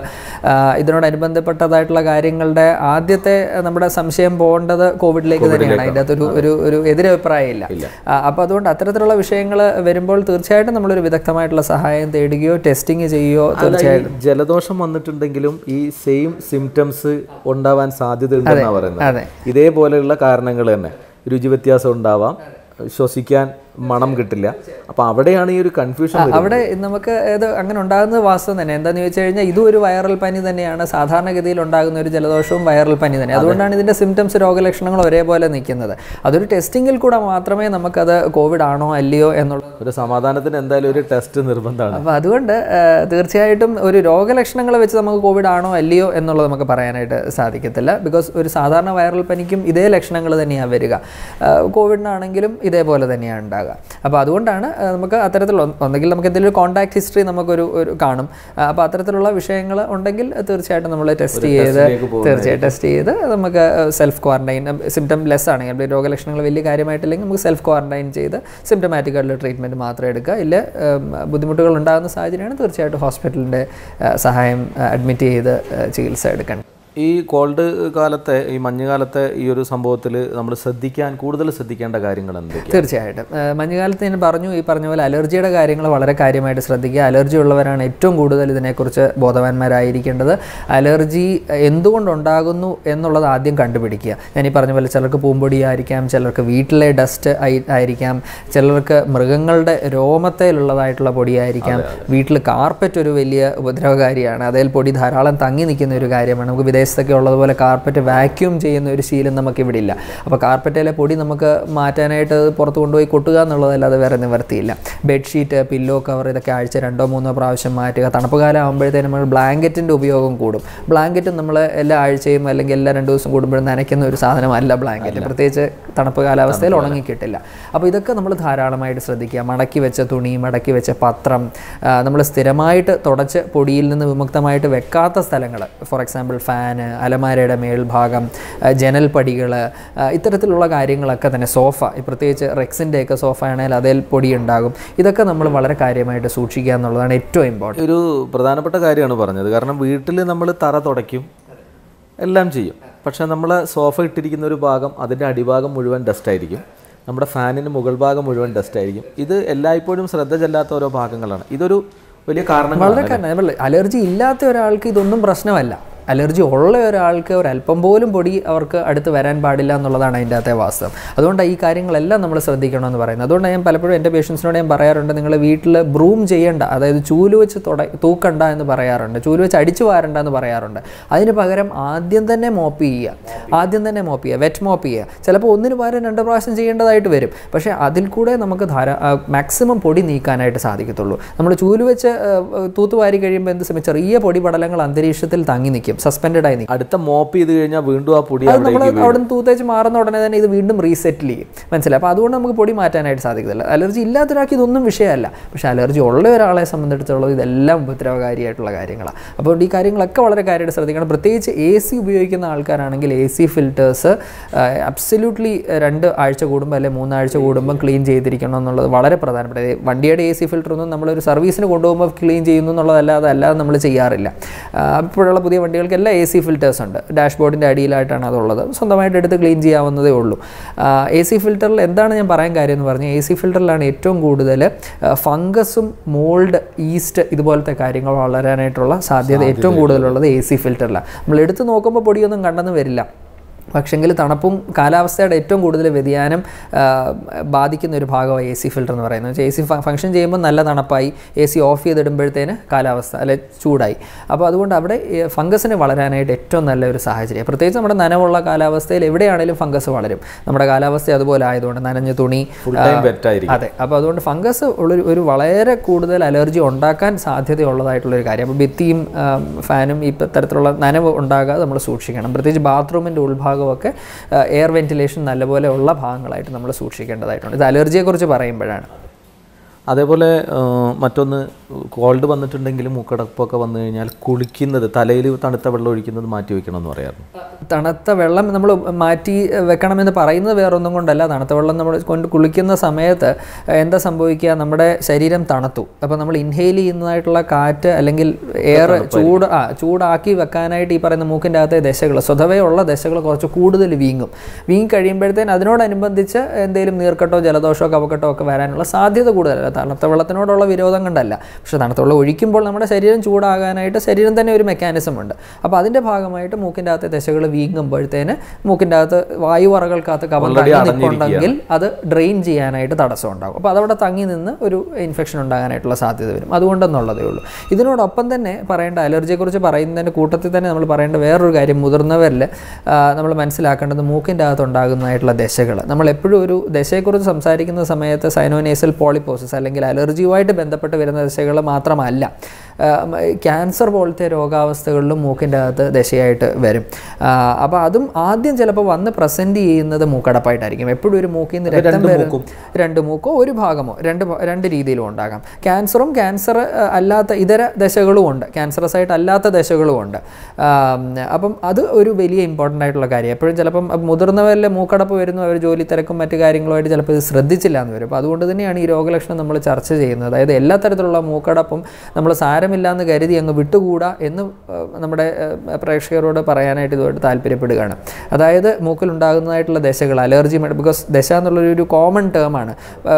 ഇതിനോടനുബന്ധപ്പെട്ടതായിട്ടുള്ള കാര്യങ്ങളുടെ ആദ്യത്തെ നമ്മുടെ സംശയം പോകേണ്ടത് കോവിഡിലേക്ക് തന്നെയാണ്. അതിൻ്റെ അകത്തൊരു ഒരു ഒരു എതിരഭിപ്രായം ഇല്ല. അപ്പോൾ അതുകൊണ്ട് അത്തരത്തിലുള്ള വിഷയങ്ങൾ വരുമ്പോൾ തീർച്ചയായിട്ടും നമ്മളൊരു വിദഗ്ധമായിട്ടുള്ള സഹായം തേടുകയോ ടെസ്റ്റിങ് ചെയ്യുകയോ തീർച്ചയായിട്ടും. ജലദോഷം വന്നിട്ടുണ്ടെങ്കിലും ഈ സെയിം സിംറ്റംസ് ഉണ്ടാവാൻ സാധ്യത ഉണ്ടെന്നാണ് പറയുന്നത്. ഇതേപോലെയുള്ള കാരണങ്ങൾ തന്നെ, രുചി വ്യത്യാസം ഉണ്ടാവാം, ശ്വസിക്കാൻ മണം കിട്ടില്ല. അപ്പോൾ അവിടെയാണ് ഈ ഒരു കൺഫ്യൂഷൻ. അവിടെ നമുക്ക് ഇത് അങ്ങനെ ഉണ്ടാകുന്നത് വാസ്തവം തന്നെ. എന്താണെന്ന് ചോദിച്ചു കഴിഞ്ഞാൽ ഇതും ഒരു വൈറൽ പനി തന്നെയാണ്. സാധാരണഗതിയിൽ ഉണ്ടാകുന്ന ഒരു ജലദോഷവും വൈറൽ പനി തന്നെ. അതുകൊണ്ടാണ് ഇതിൻ്റെ സിംറ്റംസ്, രോഗലക്ഷണങ്ങൾ ഒരേപോലെ നിൽക്കുന്നത്. അതൊരു ടെസ്റ്റിങ്ങിൽ കൂടെ മാത്രമേ നമുക്കത് കോവിഡ് ആണോ അല്ലയോ എന്നുള്ള ഒരു സമാധാനത്തിന് എന്തായാലും ഒരു ടെസ്റ്റ് നിർബന്ധമാണ്. അപ്പോൾ അതുകൊണ്ട് തീർച്ചയായിട്ടും ഒരു രോഗലക്ഷണങ്ങൾ വെച്ച് നമുക്ക് കോവിഡ് ആണോ അല്ലയോ എന്നുള്ളത് നമുക്ക് പറയാനായിട്ട് സാധിക്കത്തില്ല. ബിക്കോസ് ഒരു സാധാരണ വൈറൽ പനിക്കും ഇതേ ലക്ഷണങ്ങൾ തന്നെയാണ് വരിക, കോവിഡിനാണെങ്കിലും ഇതേപോലെ തന്നെയാണ് ഉണ്ടാകുക. അപ്പോൾ അതുകൊണ്ടാണ് നമുക്ക് അത്തരത്തിലുള്ള ഒന്നെങ്കിൽ നമുക്ക് എന്തെങ്കിലും കോൺടാക്ട് ഹിസ്റ്ററി നമുക്കൊരു ഒരു കാണും. അപ്പോൾ അത്തരത്തിലുള്ള വിഷയങ്ങൾ ഉണ്ടെങ്കിൽ തീർച്ചയായിട്ടും നമ്മൾ ടെസ്റ്റ് ചെയ്ത് തീർച്ചയായിട്ടും ടെസ്റ്റ് ചെയ്ത് നമുക്ക് സെൽഫ് ക്വാറന്റൈൻ, സിംറ്റം ലെസ് ആണെങ്കിൽ, രോഗലക്ഷണങ്ങൾ വലിയ കാര്യമായിട്ടില്ലെങ്കിൽ നമുക്ക് സെൽഫ് ക്വാറന്റൈൻ ചെയ്ത് സിംറ്റമാറ്റിക് ആയിട്ടുള്ള ട്രീറ്റ്മെൻറ്റ് മാത്രം എടുക്കുക. ഇല്ല ബുദ്ധിമുട്ടുകൾ ഉണ്ടാകുന്ന സാഹചര്യമാണ് തീർച്ചയായിട്ടും ഹോസ്പിറ്റലിൻ്റെ സഹായം അഡ്മിറ്റ് ചെയ്ത് ചികിത്സ എടുക്കണം. ഈ കോൾഡ് കാലത്തെ, ഈ മഞ്ഞുകാലത്തെ ഈ ഒരു സംഭവത്തിൽ നമ്മൾ ശ്രദ്ധിക്കാൻ കൂടുതൽ ശ്രദ്ധിക്കേണ്ട കാര്യങ്ങൾ എന്തൊക്കെയാണ്? തീർച്ചയായിട്ടും മഞ്ഞുകാലത്ത് ഞാൻ പറഞ്ഞു, ഈ പറഞ്ഞ പോലെ അലർജിയുടെ കാര്യങ്ങൾ വളരെ കാര്യമായിട്ട് ശ്രദ്ധിക്കുക. അലർജി ഉള്ളവരാണ് ഏറ്റവും കൂടുതൽ ഇതിനെക്കുറിച്ച് ബോധവാന്മാരായിരിക്കേണ്ടത്. അലർജി എന്തുകൊണ്ടുണ്ടാകുന്നു എന്നുള്ളത് ആദ്യം കണ്ടുപിടിക്കുക. ഞാൻ ഈ പറഞ്ഞ പോലെ ചിലർക്ക് പൂമ്പൊടിയായിരിക്കാം, ചിലർക്ക് വീട്ടിലെ ഡസ്റ്റ് ആയിരിക്കാം, ചിലർക്ക് മൃഗങ്ങളുടെ രോമത്തേലുള്ളതായിട്ടുള്ള പൊടിയായിരിക്കാം, വീട്ടിൽ കാർപ്പറ്റ് ഒരു വലിയ ഉപദ്രവകാരിയാണ്, അതിൽ പൊടി ധാരാളം തങ്ങി നിൽക്കുന്ന ഒരു കാര്യമാണ്. നമുക്ക് വിദേശത്തൊക്കെ ഉള്ളതുപോലെ കാർപ്പറ്റ് വാക്യൂം ചെയ്യുന്ന ഒരു ശീലം നമുക്കിവിടെ ഇല്ല. അപ്പോൾ കാർപ്പറ്റിലെ പൊടി നമുക്ക് മാറ്റാനായിട്ട് പുറത്ത് കൊണ്ടുപോയി കൊട്ടുക എന്നുള്ളതല്ലാതെ വേറെ നിവർത്തിയില്ല. ബെഡ്ഷീറ്റ്, പില്ലോ കവർ ഇതൊക്കെ ആഴ്ച രണ്ടോ മൂന്നോ പ്രാവശ്യം മാറ്റുക. തണുപ്പ് കാലം ആകുമ്പോഴത്തേനും നമ്മൾ ബ്ലാങ്കറ്റിൻ്റെ ഉപയോഗം കൂടും. ബ്ലാങ്കറ്റ് നമ്മൾ എല്ലാ ആഴ്ചയും അല്ലെങ്കിൽ എല്ലാ രണ്ട് ദിവസം കൂടുമ്പോഴും നനയ്ക്കുന്ന ഒരു സാധനമല്ല ബ്ലാങ്കറ്റ്, പ്രത്യേകിച്ച് തണുപ്പ് കാലാവസ്ഥയിൽ ഉണങ്ങിക്കിട്ടില്ല. അപ്പോൾ ഇതൊക്കെ നമ്മൾ ധാരാളമായിട്ട് ശ്രദ്ധിക്കുക. മടക്കി വെച്ച തുണി, മടക്കി വെച്ച പത്രം, നമ്മൾ സ്ഥിരമായിട്ട് തുടച്ച് പൊടിയിൽ നിന്ന് വിമുക്തമായിട്ട് വെക്കാത്ത സ്ഥലങ്ങൾ, ഫോർ എക്സാമ്പിൾ ഫാന്, അലമാരയുടെ മേൽഭാഗം, ജനൽ പടികൾ, ഇത്തരത്തിലുള്ള കാര്യങ്ങളൊക്കെ തന്നെ, സോഫ, പ്രത്യേകിച്ച് റെക്സിൻ്റെയൊക്കെ സോഫ ആണെങ്കിൽ അതിൽ പൊടി ഉണ്ടാകും. ഇതൊക്കെ നമ്മൾ വളരെ കാര്യമായിട്ട് സൂക്ഷിക്കുക എന്നുള്ളതാണ് ഏറ്റവും ഇമ്പോർട്ടൻറ്റ്. ഒരു പ്രധാനപ്പെട്ട കാര്യമാണ് പറഞ്ഞത്. കാരണം വീട്ടിൽ നമ്മൾ തറ തുടയ്ക്കും, എല്ലാം ചെയ്യും, പക്ഷേ നമ്മൾ സോഫ ഇട്ടിരിക്കുന്ന ഒരു ഭാഗം, അതിൻ്റെ അടിഭാഗം മുഴുവൻ ഡസ്റ്റായിരിക്കും, നമ്മുടെ ഫാനിന് മുകൾ ഭാഗം മുഴുവൻ ഡസ്റ്റായിരിക്കും. ഇത് എല്ലായ്പ്പോഴും ശ്രദ്ധ ചെല്ലാത്ത ഓരോ ഭാഗങ്ങളാണ്. ഇതൊരു വലിയ കാരണം. വളരെ കാരണം. അലർജി ഇല്ലാത്ത ഒരാൾക്ക് ഇതൊന്നും പ്രശ്നമല്ല. അലർജി ഉള്ള ഒരാൾക്ക് ഒരല്പം പോലും പൊടി അവർക്ക് അടുത്ത് വരാൻ പാടില്ല എന്നുള്ളതാണ് അതിൻ്റെ അകത്തെ വാസ്തവം. അതുകൊണ്ട് ഈ കാര്യങ്ങളെല്ലാം നമ്മൾ ശ്രദ്ധിക്കണമെന്ന് പറയുന്നത്. അതുകൊണ്ട് ഞാൻ പലപ്പോഴും എൻ്റെ പേഷ്യൻസിനോട് ഞാൻ പറയാറുണ്ട്, നിങ്ങൾ വീട്ടിൽ ബ്രൂം ചെയ്യേണ്ട, അതായത് ചൂല് വെച്ച് തുട തൂക്കണ്ട എന്ന് പറയാറുണ്ട്, ചൂല് വെച്ച് അടിച്ചു വാരണ്ട എന്ന് പറയാറുണ്ട്. അതിന് പകരം ആദ്യം തന്നെ മോപ്പ് ചെയ്യുക, ആദ്യം തന്നെ മോപ്പ് ചെയ്യുക, വെറ്റ് മോപ്പ് ചെയ്യുക. ചിലപ്പോൾ ഒന്നിന് പകരം രണ്ട് പ്രാവശ്യം ചെയ്യേണ്ടതായിട്ട് വരും, പക്ഷേ അതിൽ കൂടെ നമുക്ക് ധാരാ മാക്സിമം പൊടി നീക്കാനായിട്ട് സാധിക്കത്തുള്ളൂ. നമ്മൾ ചൂല് വെച്ച് തൂത്തുവാരി കഴിയുമ്പോൾ എന്ത് സമയം ചെറിയ പൊടി പടലങ്ങൾ അന്തരീക്ഷത്തിൽ തങ്ങി നിൽക്കും, സസ്പെൻഡഡ് ആയി നിൽക്കും. അടുത്ത മോപ്പ് ചെയ്ത് കഴിഞ്ഞാൽ വീണ്ടും ആ പൊടി നമ്മൾ അവിടെ നിന്ന് തൂത്തേച്ച് മാറുന്ന ഉടനെ തന്നെ ഇത് വീണ്ടും റീസെറ്റിൽ ചെയ്യും. മനസ്സിലായി? അപ്പോൾ അതുകൊണ്ട് നമുക്ക് പൊടി മാറ്റാനായിട്ട് സാധിക്കത്തില്ല. അലർജി ഇല്ലാത്തൊരാൾക്ക് ഇതൊന്നും വിഷയമല്ല, പക്ഷേ അലർജി ഉള്ള ഒരാളെ സംബന്ധിച്ചിടത്തോളം ഇതെല്ലാം ഉപദ്രവകാരിയായിട്ടുള്ള കാര്യങ്ങളാണ്. അപ്പോൾ ഈ കാര്യങ്ങളൊക്കെ വളരെ കാര്യമായിട്ട് ശ്രദ്ധിക്കണം. പ്രത്യേകിച്ച് എ സി ഉപയോഗിക്കുന്ന ആൾക്കാരാണെങ്കിൽ എ സി ഫിൽറ്റേഴ്സ് അബ്സല്യൂട്ട്ലി രണ്ട് ആഴ്ച കൂടുമ്പോൾ അല്ലെങ്കിൽ മൂന്നാഴ്ച കൂടുമ്പം ക്ലീൻ ചെയ്തിരിക്കണം എന്നുള്ളത് വളരെ പ്രധാനപ്പെട്ട. വണ്ടിയുടെ എ സി ഫിൽറ്ററൊന്നും നമ്മളൊരു സർവീസിന് കൊണ്ടുപോകുമ്പോൾ ക്ലീൻ ചെയ്യുന്നു എന്നുള്ളതല്ലാതെ അല്ലാതെ നമ്മൾ ചെയ്യാറില്ല. ഇപ്പോഴുള്ള പുതിയ വണ്ടികൾക്കെല്ലാം എ സി ഫിൽറ്റേഴ്സ് ഉണ്ട്, ഡാഷ്ബോർഡിൻ്റെ അടിയിലായിട്ടാണ് അതുള്ളത്. സ്വന്തമായിട്ട് എടുത്ത് ക്ലീൻ ചെയ്യാവുന്നതേ ഉള്ളൂ. എ സി ഫിൽറ്ററിൽ എന്താണ് ഞാൻ പറയാൻ കാര്യം എന്ന് പറഞ്ഞാൽ, എ സി ഫിൽറ്ററിലാണ് ഏറ്റവും കൂടുതൽ ഫംഗസും മോൾഡ്, ഈസ്റ്റ് ഇതുപോലത്തെ കാര്യങ്ങൾ വളരാനായിട്ടുള്ള സാധ്യത ഏറ്റവും കൂടുതലുള്ളത് എ സി ഫിൽറ്ററിലാണ്. നമ്മൾ എടുത്ത് നോക്കുമ്പോൾ പൊടിയൊന്നും കണ്ടെന്ന് വരില്ല, പക്ഷെങ്കിൽ തണുപ്പും കാലാവസ്ഥയുടെ ഏറ്റവും കൂടുതൽ വ്യതിയാനം ബാധിക്കുന്ന ഒരു ഭാഗമാണ് എ സി ഫിൽറ്റർ എന്ന് പറയുന്നത്. എ സി ഫംഗ്ഷൻ ചെയ്യുമ്പോൾ നല്ല തണുപ്പായി, എ സി ഓഫ് ചെയ്തിടുമ്പോഴത്തേന് കാലാവസ്ഥ അല്ലെ ചൂടായി. അപ്പോൾ അതുകൊണ്ട് അവിടെ ഫംഗസിന് വളരാനായിട്ട് ഏറ്റവും നല്ലൊരു സാഹചര്യം, പ്രത്യേകിച്ച് നമ്മുടെ നനവുള്ള കാലാവസ്ഥയിൽ എവിടെയാണെങ്കിലും ഫംഗസ് വളരും. നമ്മുടെ കാലാവസ്ഥ അതുപോലെ ആയതുകൊണ്ട് നനഞ്ഞ തുണി, അതെ. അപ്പോൾ അതുകൊണ്ട് ഫംഗസ് ഉള്ളൊരു ഒരു വളരെ കൂടുതൽ അലർജി ഉണ്ടാക്കാൻ സാധ്യതയുള്ളതായിട്ടുള്ളൊരു കാര്യം. അപ്പോൾ ഭിത്തിയും ഫാനും ഈ തരത്തിലുള്ള നനവ് ഉണ്ടാകാതെ നമ്മൾ സൂക്ഷിക്കണം. പ്രത്യേകിച്ച് ബാത്റൂമിൻ്റെ ഉൾഭാഗം ഒക്കെ എയർ വെന്റിലേഷൻ നല്ലപോലെ ഉള്ള ഭാഗങ്ങളായിട്ട് നമ്മൾ സൂക്ഷിക്കേണ്ടതായിട്ടുണ്ട്. ഇത് അലർജിയെക്കുറിച്ച് പറയുമ്പോഴാണ്. അതേപോലെ മറ്റൊന്ന്, കോൾഡ് വന്നിട്ടുണ്ടെങ്കിലും മൂക്കടപ്പൊക്കെ വന്നു കഴിഞ്ഞാൽ കുളിക്കുന്നത്, തലയിൽ തണുത്ത വെള്ളം ഒഴിക്കുന്നത് മാറ്റി വെക്കണം എന്ന് പറയാറുണ്ട്. തണുത്ത വെള്ളം നമ്മൾ മാറ്റി വെക്കണമെന്ന് പറയുന്നത് വേറൊന്നും കൊണ്ടല്ല. തണുത്ത വെള്ളം നമ്മൾ കൊണ്ട് കുളിക്കുന്ന സമയത്ത് എന്താ സംഭവിക്കുക, നമ്മുടെ ശരീരം തണുത്തു. അപ്പോൾ നമ്മൾ ഇൻഹെയിൽ ചെയ്യുന്നതായിട്ടുള്ള കാറ്റ് അല്ലെങ്കിൽ എയർ ചൂട് ആ ചൂടാക്കി വെക്കാനായിട്ട് ഈ പറയുന്ന മൂക്കിൻ്റെ അകത്തെ ദശകൾ, സ്വതവേ ഉള്ള ദശകൾ കുറച്ച് കൂടുതൽ വീങ്ങും. വീങ്ങി കഴിയുമ്പോഴത്തേന് അതിനോടനുബന്ധിച്ച് എന്തെങ്കിലും നീർക്കെട്ടോ ജലദോഷമോ കഫക്കെട്ടോ ഒക്കെ വരാനുള്ള സാധ്യത കൂടുതലല്ല. തണുത്ത വെള്ളത്തിനോടുള്ള വിരോധം കൊണ്ടല്ല, പക്ഷേ തണുത്ത വെള്ളം ഒഴിക്കുമ്പോൾ നമ്മുടെ ശരീരം ചൂടാകാനായിട്ട് ശരീരം തന്നെ ഒരു മെക്കാനിസം ഉണ്ട്. അപ്പോൾ അതിൻ്റെ ഭാഗമായിട്ട് മൂക്കിൻ്റെ അകത്തെ ദശകൾ വീങ്ങുമ്പോഴത്തേന് മൂക്കിൻ്റെ അകത്ത് വായുവറകൾക്കകത്ത് കഫം തങ്ങി നിൽക്കുന്നുണ്ടെങ്കിൽ അത് ഡ്രെയിൻ ചെയ്യാനായിട്ട് തടസ്സം ഉണ്ടാകും. അപ്പോൾ അതവിടെ തങ്ങി നിന്ന് ഒരു ഇൻഫെക്ഷൻ ഉണ്ടാകാനായിട്ടുള്ള സാധ്യത വരും. അതുകൊണ്ടെന്നുള്ളതേ ഉള്ളൂ. ഇതിനോടൊപ്പം തന്നെ പറയേണ്ട, അലർജിയെക്കുറിച്ച് പറയുന്നതിൻ്റെ കൂട്ടത്തിൽ തന്നെ നമ്മൾ പറയേണ്ട വേറൊരു കാര്യം, മുതിർന്നവരിൽ നമ്മൾ മനസ്സിലാക്കേണ്ടത് മൂക്കിൻ്റെ അകത്ത് ഉണ്ടാകുന്നതായിട്ടുള്ള ദശകൾ. നമ്മൾ എപ്പോഴും ഒരു ദശയെക്കുറിച്ച് സംസാരിക്കുന്ന സമയത്ത് സൈനോനേസൽ പോളിപ്പോസിസ് അല്ലെങ്കിൽ അലർജിയുമായിട്ട് ബന്ധപ്പെട്ട് വരുന്ന ദശകൾ മാത്രമല്ല, ക്യാൻസർ പോലത്തെ രോഗാവസ്ഥകളിലും മൂക്കിൻ്റെ അകത്ത് ദശയായിട്ട് വരും. അപ്പോൾ അതും ആദ്യം ചിലപ്പോൾ വന്ന് പ്രസൻറ്റ് ചെയ്യുന്നത് മൂക്കടപ്പായിട്ടായിരിക്കും. എപ്പോഴും ഒരു മൂക്കിൽ നിന്ന് രക്തം വരും, രണ്ട് മൂക്കോ ഒരു ഭാഗമോ രണ്ട് രണ്ട് രീതിയിലും ഉണ്ടാകാം. ക്യാൻസറും ക്യാൻസർ അല്ലാത്ത ഇതര ദശകളും ഉണ്ട്, ക്യാൻസറസ് ആയിട്ട് അല്ലാത്ത ദശകളും ഉണ്ട്. അപ്പം അത് ഒരു വലിയ ഇമ്പോർട്ടൻ്റ് ആയിട്ടുള്ള കാര്യം. എപ്പോഴും ചിലപ്പം മുതിർന്നവരിൽ മൂക്കടപ്പ് വരുന്നു, അവർ ജോലി തിരക്കും മറ്റു കാര്യങ്ങളുമായിട്ട് ചിലപ്പോൾ ഇത് ശ്രദ്ധിച്ചില്ല എന്ന് വരും. അപ്പോൾ അതുകൊണ്ട് തന്നെയാണ് ഈ രോഗലക്ഷണം നമ്മൾ ചർച്ച ചെയ്യുന്നത്. അതായത് എല്ലാ തരത്തിലുള്ള മൂക്കടപ്പും നമ്മൾ സാരമില്ലാന്ന് കരുതി അങ്ങ് വിട്ടുകൂടാ എന്ന് നമ്മുടെ പ്രേക്ഷകരോട് പറയാനായിട്ട് ഇതുമായിട്ട് താല്പര്യപ്പെടുകയാണ്. അതായത് മൂക്കിലുണ്ടാകുന്നതായിട്ടുള്ള ദശകൾ, അലർജി, ബിക്കോസ് ദശ എന്നുള്ളൊരു കോമൺ ടേമാണ്.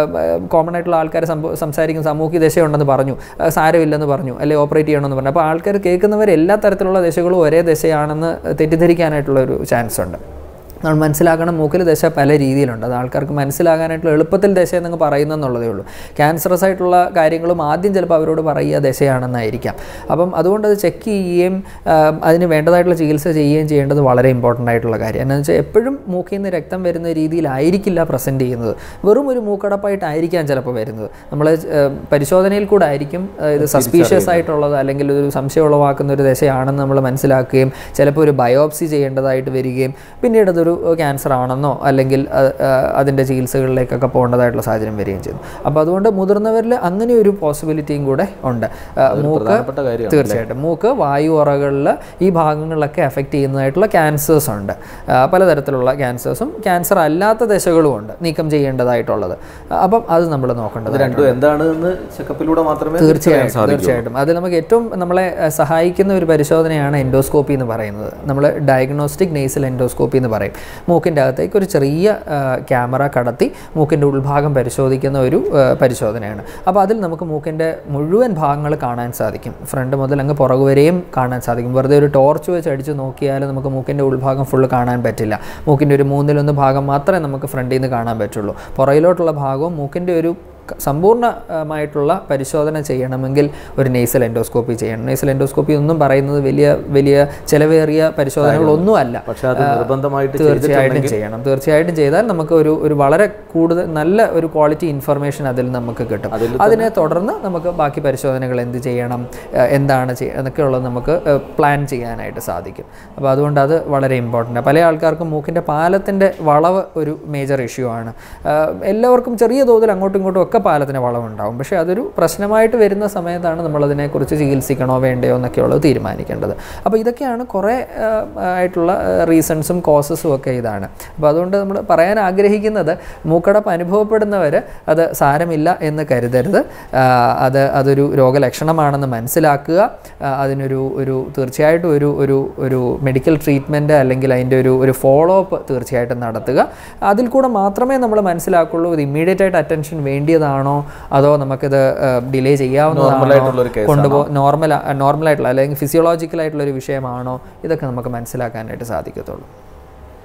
കോമൺ ആയിട്ടുള്ള ആൾക്കാർ സംസാരിക്കും, സമൂഹി ദശയുണ്ടെന്ന് പറഞ്ഞു, സാരമില്ലെന്ന് പറഞ്ഞു, അല്ലെങ്കിൽ ഓപ്പറേറ്റ് ചെയ്യണമെന്ന് പറഞ്ഞു. അപ്പോൾ ആൾക്കാർ കേൾക്കുന്നവർ എല്ലാ തരത്തിലുള്ള ദശകളും ഒരേ ദശയാണെന്ന് തെറ്റിദ്ധരിക്കാനായിട്ടുള്ളൊരു ചാൻസ് ഉണ്ട്. നമ്മൾ മനസ്സിലാക്കണം, മൂക്കിൽ ദശ പല രീതിയിലുണ്ട്. അത് ആൾക്കാർക്ക് മനസ്സിലാകാനായിട്ടുള്ള എളുപ്പത്തിൽ ദശ എന്നങ്ങ് പറയുന്നതെന്നുള്ളതേ ഉള്ളൂ. ക്യാൻസറസ് ആയിട്ടുള്ള കാര്യങ്ങളും ആദ്യം ചിലപ്പോൾ അവരോട് പറയുക ദശയാണെന്നായിരിക്കാം. അപ്പം അതുകൊണ്ട് അത് ചെക്ക് ചെയ്യുകയും അതിന് വേണ്ടതായിട്ടുള്ള ചികിത്സ ചെയ്യുകയും ചെയ്യേണ്ടത് വളരെ ഇമ്പോർട്ടൻ്റ് ആയിട്ടുള്ള കാര്യം. എന്താണെന്ന് വെച്ചാൽ എപ്പോഴും മൂക്കിൽ നിന്ന് രക്തം വരുന്ന രീതിയിലായിരിക്കില്ല പ്രസൻറ്റ് ചെയ്യുന്നത്. വെറും ഒരു മൂക്കടപ്പായിട്ടായിരിക്കാം ചിലപ്പോൾ വരുന്നത്. നമ്മൾ പരിശോധനയിൽ കൂടെ ആയിരിക്കും ഇത് സസ്പീഷ്യസ് ആയിട്ടുള്ളത് അല്ലെങ്കിൽ ഒരു സംശയം ഉളവാക്കുന്ന ഒരു ദശയാണെന്ന് നമ്മൾ മനസ്സിലാക്കുകയും ചിലപ്പോൾ ഒരു ബയോപ്സി ചെയ്യേണ്ടതായിട്ട് വരികയും പിന്നീട് അതൊരു ക്യാൻസർ ആണെന്നോ അല്ലെങ്കിൽ അതിൻ്റെ ചികിത്സകളിലേക്കൊക്കെ പോകേണ്ടതായിട്ടുള്ള സാഹചര്യം വരികയും ചെയ്തു. അപ്പോൾ അതുകൊണ്ട് മുതിർന്നവരിൽ അങ്ങനെ ഒരു പോസിബിലിറ്റിയും കൂടെ ഉണ്ട്. മൂക്ക് തീർച്ചയായിട്ടും മൂക്ക് വായു ഉറകളിൽ ഈ ഭാഗങ്ങളിലൊക്കെ എഫക്റ്റ് ചെയ്യുന്നതായിട്ടുള്ള ക്യാൻസേഴ്സ് ഉണ്ട്. പലതരത്തിലുള്ള ക്യാൻസേഴ്സും ക്യാൻസർ അല്ലാത്ത ദശകളും ഉണ്ട് നീക്കം ചെയ്യേണ്ടതായിട്ടുള്ളത്. അപ്പം അത് നമ്മൾ നോക്കേണ്ടത് രണ്ടും എന്താണെന്ന് ചെക്കപ്പിലൂടെ മാത്രമേ തീർച്ചയായിട്ടും തീർച്ചയായിട്ടും അത് നമുക്ക് ഏറ്റവും നമ്മളെ സഹായിക്കുന്ന ഒരു പരിശോധനയാണ് എൻഡോസ്കോപ്പി എന്ന് പറയുന്നത്. നമ്മൾ ഡയഗ്നോസ്റ്റിക് നേസൽ എൻഡോസ്കോപ്പി എന്ന് പറയും. മൂക്കിൻ്റെ അകത്തേക്ക് ഒരു ചെറിയ ക്യാമറ കടത്തി മൂക്കിൻ്റെ ഉൾഭാഗം പരിശോധിക്കുന്ന ഒരു പരിശോധനയാണ്. അപ്പോൾ അതിൽ നമുക്ക് മൂക്കിൻ്റെ മുഴുവൻ ഭാഗങ്ങൾ കാണാൻ സാധിക്കും. ഫ്രണ്ട് മുതൽ അങ്ങ് പുറകു വരെയും കാണാൻ സാധിക്കും. വെറുതെ ഒരു ടോർച്ച് വെച്ച് അടിച്ച് നോക്കിയാൽ നമുക്ക് മൂക്കിൻ്റെ ഉൾഭാഗം ഫുള്ള് കാണാൻ പറ്റില്ല. മൂക്കിൻ്റെ ഒരു മൂന്നിലൊന്ന് ഭാഗം മാത്രമേ നമുക്ക് ഫ്രണ്ടിൽ നിന്ന് കാണാൻ പറ്റുള്ളൂ. പുറകിലോട്ടുള്ള ഭാഗവും മൂക്കിൻ്റെ ഒരു സമ്പൂർണ്ണമായിട്ടുള്ള പരിശോധന ചെയ്യണമെങ്കിൽ ഒരു നേസൽ എൻഡോസ്കോപ്പി ചെയ്യണം. നേസൽ എൻഡോസ്കോപ്പി ഒന്നും പറയുന്നത് വലിയ വലിയ ചിലവേറിയ പരിശോധനകളൊന്നുമല്ല. തീർച്ചയായിട്ടും ചെയ്യണം. തീർച്ചയായിട്ടും ചെയ്താൽ നമുക്ക് ഒരു ഒരു വളരെ കൂടുതൽ നല്ല ഒരു ക്വാളിറ്റി ഇൻഫർമേഷൻ അതിൽ നമുക്ക് കിട്ടും. അതിനെ തുടർന്ന് നമുക്ക് ബാക്കി പരിശോധനകൾ എന്ത് ചെയ്യണം, എന്താണ് ചെയ്യുക എന്നൊക്കെ ഉള്ളത് നമുക്ക് പ്ലാൻ ചെയ്യാനായിട്ട് സാധിക്കും. അപ്പോൾ അതുകൊണ്ട് അത് വളരെ ഇമ്പോർട്ടൻ്റ്. പല ആൾക്കാർക്കും മൂക്കിൻ്റെ പാലത്തിൻ്റെ വളവ് ഒരു മേജർ ഇഷ്യൂ ആണ്. എല്ലാവർക്കും ചെറിയ തോതിൽ അങ്ങോട്ടും ഇങ്ങോട്ടും ഒക്കെ പാലത്തിന് വളവുണ്ടാവും. പക്ഷേ അതൊരു പ്രശ്നമായിട്ട് വരുന്ന സമയത്താണ് നമ്മളതിനെക്കുറിച്ച് ചികിത്സിക്കണോ വേണ്ടയോ എന്നൊക്കെയുള്ളത് തീരുമാനിക്കേണ്ടത്. അപ്പോൾ ഇതൊക്കെയാണ് കുറേ ആയിട്ടുള്ള റീസൺസും കോസസും ഒക്കെ ഇതാണ്. അപ്പോൾ അതുകൊണ്ട് നമ്മൾ പറയാൻ ആഗ്രഹിക്കുന്നത് മൂക്കടപ്പ് അനുഭവപ്പെടുന്നവർ അത് സാരമില്ല എന്ന് കരുതരുത്. അത് അതൊരു രോഗലക്ഷണമാണെന്ന് മനസ്സിലാക്കുക. അതിനൊരു ഒരു തീർച്ചയായിട്ടും ഒരു ഒരു ഒരു മെഡിക്കൽ ട്രീറ്റ്മെൻറ്റ് അല്ലെങ്കിൽ അതിൻ്റെ ഒരു ഒരു ഫോളോ അപ്പ് തീർച്ചയായിട്ടും നടത്തുക. അതിൽ കൂടെ മാത്രമേ നമ്മൾ മനസ്സിലാക്കുള്ളൂ ഇത് ഇമ്മീഡിയറ്റ് ആയിട്ട് അറ്റൻഷൻ വേണ്ടിയതാണോ അതോ നമുക്കിത് ഡിലേ ചെയ്യാവുന്നതാണോ, കൊണ്ടുപോ നോർമൽ നോർമലായിട്ടുള്ള അല്ലെങ്കിൽ ഫിസിയോളജിക്കലായിട്ടുള്ളൊരു വിഷയമാണോ, ഇതൊക്കെ നമുക്ക് മനസ്സിലാക്കാനായിട്ട് സാധിക്കത്തുള്ളൂ.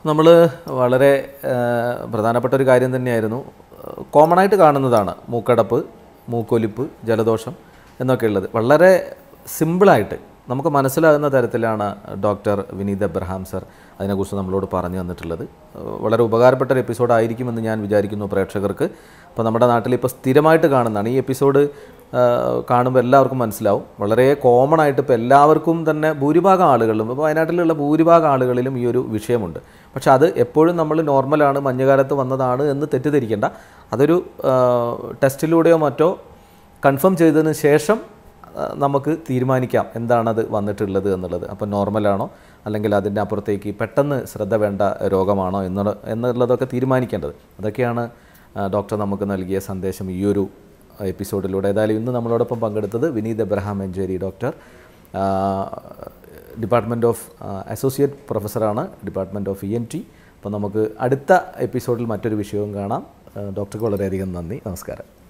നമ്മൾ വളരെ പ്രധാനപ്പെട്ട ഒരു കാര്യം തന്നെയായിരുന്നു. കോമൺ ആയിട്ട് കാണുന്നതാണ് മൂക്കടപ്പ്, മൂക്കൊലിപ്പ്, ജലദോഷം എന്നൊക്കെ ഉള്ളത്. വളരെ സിമ്പിളായിട്ട് നമുക്ക് മനസ്സിലാകുന്ന തരത്തിലാണ് ഡോക്ടർ വിനീത് എബ്രഹാം സർ അതിനെക്കുറിച്ച് നമ്മളോട് പറഞ്ഞു തന്നിട്ടുള്ളത്. വളരെ ഉപകാരപ്പെട്ട ഒരു എപ്പിസോഡായിരിക്കുമെന്ന് ഞാൻ വിചാരിക്കുന്നു പ്രേക്ഷകർക്ക്. അപ്പോൾ നമ്മുടെ നാട്ടിൽ ഇപ്പോൾ സ്ഥിരമായിട്ട് കാണുന്നതാണ്. ഈ എപ്പിസോഡ് കാണുമ്പോൾ എല്ലാവർക്കും മനസ്സിലാവും. വളരെ കോമൺ ആയിട്ട് ഇപ്പോൾ എല്ലാവർക്കും തന്നെ ഭൂരിഭാഗം ആളുകളിലും, ഇപ്പോൾ വയനാട്ടിലുള്ള ഭൂരിഭാഗം ആളുകളിലും ഈ ഒരു വിഷയമുണ്ട്. പക്ഷേ അത് എപ്പോഴും നമ്മൾ നോർമലാണ്, മഞ്ഞുകാലത്ത് വന്നതാണ് എന്ന് തെറ്റിദ്ധരിക്കേണ്ട. അതൊരു ടെസ്റ്റിലൂടെയോ മറ്റോ കൺഫേം ചെയ്തതിന് ശേഷം നമുക്ക് തീരുമാനിക്കാം എന്താണത് വന്നിട്ടുള്ളത് എന്നുള്ളത്. അപ്പോൾ നോർമലാണോ അല്ലെങ്കിൽ അതിൻ്റെ അപ്പുറത്തേക്ക് പെട്ടെന്ന് ശ്രദ്ധ വേണ്ട രോഗമാണോ എന്നുള്ള എന്നുള്ളതൊക്കെ തീരുമാനിക്കേണ്ടത്. അതൊക്കെയാണ് ഡോക്ടർ നമുക്ക് നൽകിയ സന്ദേശം ഈ ഒരു എപ്പിസോഡിലൂടെ. ഏതായാലും ഇന്ന് നമ്മളോടൊപ്പം പങ്കെടുത്തത് Vineeth Abraham Manjeri doctor, department of associate പ്രൊഫസറാണ്, department of E N T. അപ്പോൾ നമുക്ക് അടുത്ത എപ്പിസോഡിൽ മറ്റൊരു വിഷയവും കാണാം. ഡോക്ടർക്ക് വളരെയധികം നന്ദി. നമസ്കാരം.